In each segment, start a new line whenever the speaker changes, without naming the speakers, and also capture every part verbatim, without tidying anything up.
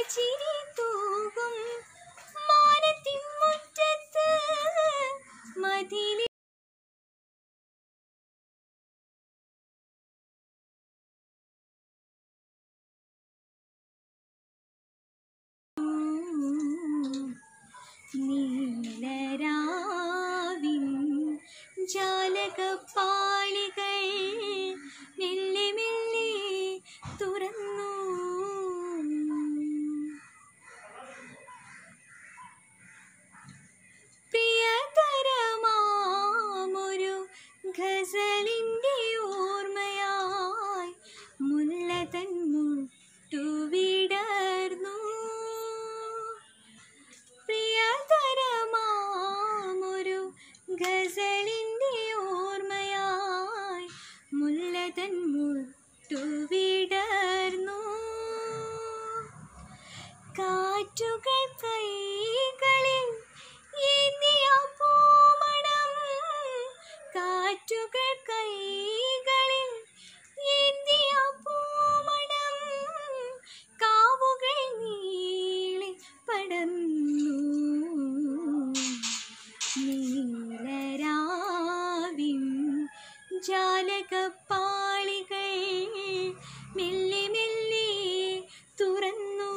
ചിരി തൂകും മാനത്തിൻ മുറ്റത്ത് മതിലി നീലരാവിൻ ജാലകപ്പാളികൾ മെല്ലെ മെല്ലെ തുറന്നു. പ്രിയതരമാമൊരു ഗസലിൻ്റെ ഓർമ്മയായി മുല്ലതൻ മുട്ടുവിടർന്നു. പ്രിയതരമാമൊരു ഗസലിൻ്റെ ഓർമ്മയായി മുല്ലതൻ മുട്ടുവിടർന്നു. കാറ്റുകൾ കൈകളിൽ ഏന്തിയ പൂമണം, കാറ്റുകൾ കൈകളിൽ ഏന്തിയ പൂമണം കാവുകൾ നീളെ പടർന്നു. നീലരാവിൻ ജാലകപ്പാളികൾ മെല്ലെ മെല്ലെ തുറന്നു.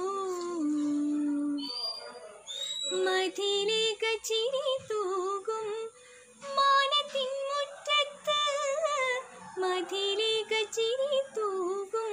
മതിലിക ചിരി തൂകും മാനത്തിൻ മുറ്റത്ത് മതിലിക ചിരി തൂകും.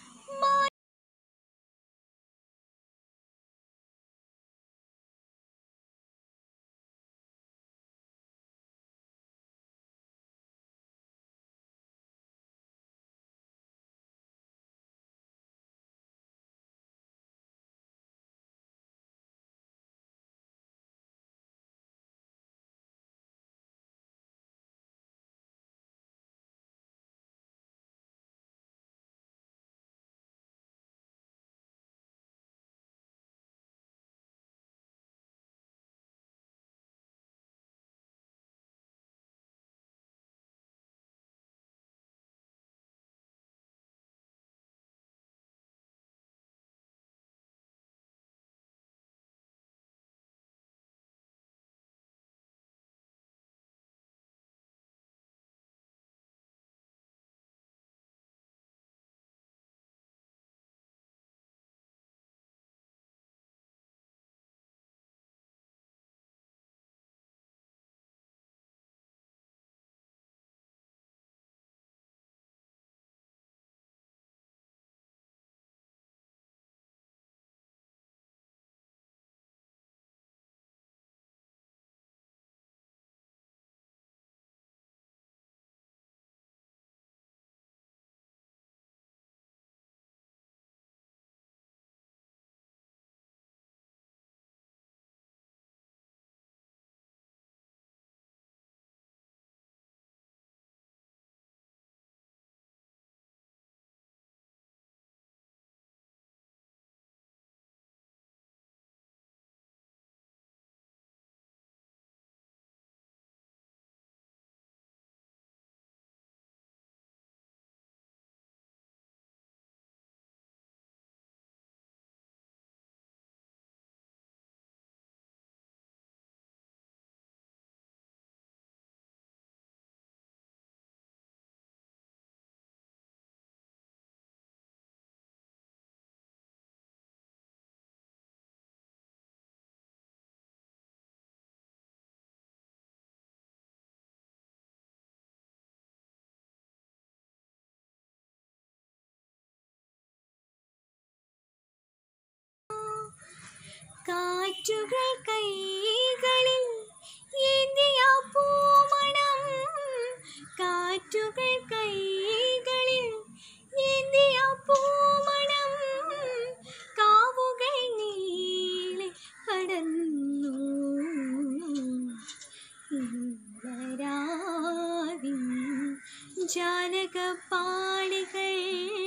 കാറ്റുകൾ കൈകളിൽ ഏന്തിയ പൂമണം, കാറ്റുകൾ കൈകളിൽ ഏന്തിയ പൂമണം കാവുകൾ നീളെ പടർന്നു. നീലരാവിൻ ജാലകപ്പാളികൾ